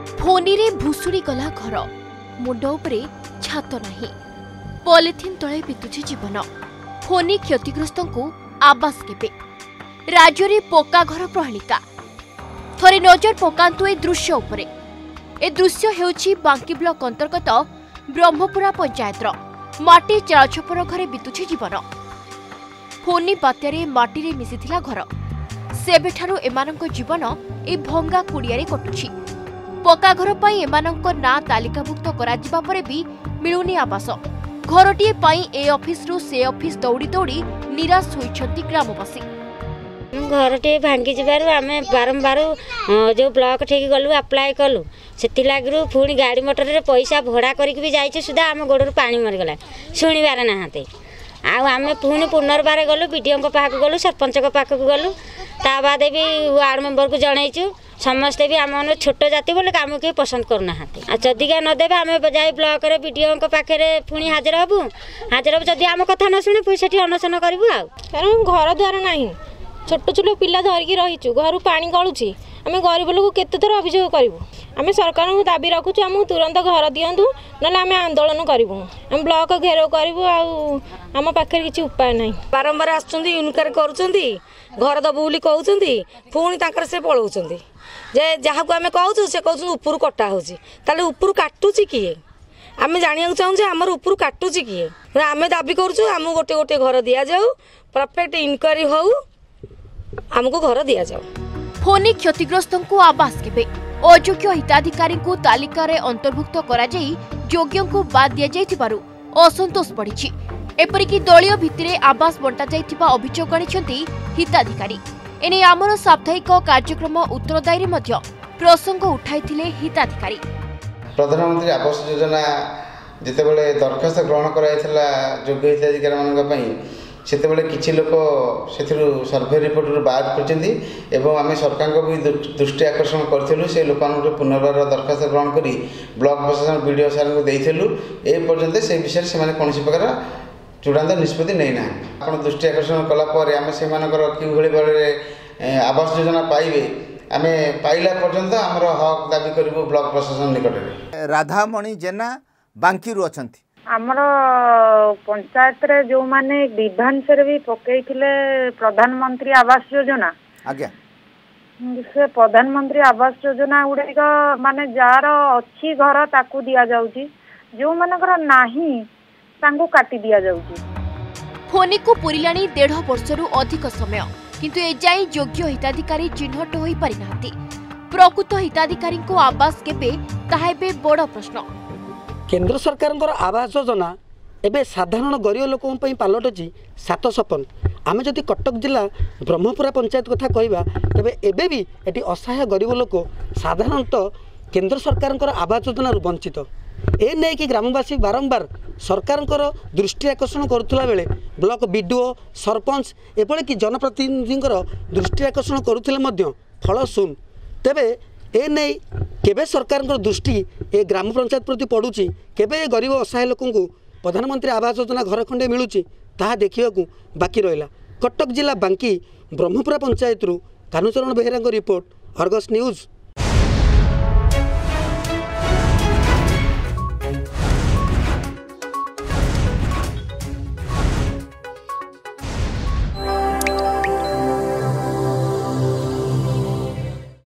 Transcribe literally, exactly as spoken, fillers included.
फोनी रे भुसुड़ी गला घर मुंड उपरे छात नाही पॉलिथिन तले बितुछि जीवन फोनी क्षतिग्रस्त को आवास केबे राज्य रे पक्का घर प्रहेलिका थरे नजर पकांतु ए दृश्य उपरे ए दृश्य हेउछि बांकी ब्लॉक अंतर्गत ब्रह्मपुरा पंचायत माटी चाळछपर घरे बितुछि जीवन फोनी बात्यारे माटी रे मिसिथिला घर सेबेठारु एमानंक जीवन ए भंगा कुड़ियारे कटुछि पक्का घर पाई एमानंक ना तालिकाभुक्त कराजिबा परे भी मिलुनी आवास घरटीए पाई ए ऑफिस रु से ऑफिस दौड़ी दौड़ी निराश होइछंती ग्रामवासी घरटे भांगी जबार आम बारंबार जो ब्लॉक ठीक गलु अप्लाई कलु से लगी पुणी गाड़ी मोटर रे पैसा भड़ा करके भी जाइए सुधा आम गोड़ पानी मरीगला शुणवार नहाते आम पुणी पुनर्बार गलु विडीओ पाक गलु सरपंच पाक गलु ता बाद भी वार्ड मेंबर को जनईचु समस्ते भी आम छोट जाति बोले आम कहीं पसंद करना जदिका नदेवे आम जाए ब्लॉक विडीओ पाखे पुणी हाजिर हबू हाजिर हबू जदि आम कथा न शुणी से अनशन करूँ कारण घर द्वार ना छोट छोट पिला धरिकी रहीचु घर पानी गलुची आम गरीब लोक केते थर अभियोग करूँ आम सरकार को दाबी रखुचु आमको तुरंत घर दिंतु ना आम आंदोलन करूँ आम ब्लॉक घेराव करूँ आम पाखे किसी उपाय ना बारंबार आसुनकार घर दबु बोली कहते पुणी से पलाउं जे जहाँ को आम कहूँ से कहूँ ऊपर कटा होते ऊपर काटुची किए आम जाना चाहूँ आमर ऊपर काटुची किए आम दाबी करूँ गोटे गोटे घर दि जाऊ परफेक्ट इनक्वारी हो आमको घर दि जाऊ फोनी क्षतिग्रस्त को आवास केबे अयोग्य हिताधिकारी को तालिका रे अंतर्भुक्त करा जाई योग्य को बाद दिया जाइथिबारु असंतोष बढ़िछि एपरिकी दलीय भित्तिरे आवास बंटा जाइथिबा अभियोग आनिछंती हिताधिकारी एने आमर साप्ताहिक कार्यक्रम उत्तरदायी मध्य प्रसंग उठाइथिले हिताधिकारी प्रधानमंत्री आवास योजना जितेबले दरखास्त ग्रहण कराइथिला योग्य हिताधिकारी मानक पई सेतेबले किछि लोक सेथिरु सर्वे रिपोर्ट बाहर करछन्ती एवं आमे सरकार को भी दृष्टि आकर्षण करथिलु से लोकानु पुनर्बार दरखास्त ग्रहण करी ब्लॉक प्रशासन वीडियो सार को देइथिलु ए पर्यंत से विषय से माने कोनसी प्रकार चूड़ांत निष्पत्ति नहीं ना आपण दृष्टि आकर्षण कला पर आमे से मानकर कि भली भाबरे आवास योजना पाइबे आमे पाइला पर्यंत हमर हक दाबी करबो ब्लॉक प्रशासन निकट रे राधामणि जेना बांकी रु अछंती आमर पंचायत रे जो माने विधानस रे भी पकईथिले प्रधानमंत्री आवास योजना आज्ञा से प्रधानमंत्री आवास योजना गुड़िक माने जार अच्छी घर ताकू दिया जाउची जो मानकर नाही तांको काटी दिया जाउची फोनी को पुरिलाणी डेढ़ वर्षरु अधिक समय किंतु एजाई योग्य हिताधिकारी चिन्हट होई पारि नाहंती प्रकृत हिताधिकारी को आवास केबे ताहा एबे बड़ प्रश्न केंद्र सरकार आवास योजना एवं साधारण गरीब लोकों पलटुची सात सपन आम जदि कटक जिला ब्रह्मपुरा पंचायत कथा कहवा तेरे एबे भी एटी असहाय गरीब लोक साधारणतः केंद्र सरकार आवास योजना वंचित ए नहीं कि ग्रामवासी बारंबार सरकार दृष्टि आकर्षण करुला बेले ब्लॉक बीडीओ सरपंच एपरि कि जनप्रतिनिधि दृष्टि आकर्षण करुले फल शून तेबे ए नहीं केबे सरकार दृष्टि ए ग्राम पंचायत प्रति पड़ुची केबे गरीब असहाय लोक प्रधानमंत्री आवास योजना घर खंडे मिलूची ताहा देखिया बाकी रहा कटक जिला बांकी ब्रह्मपुरा पंचायत रु Kanucharan Behera report Argus news.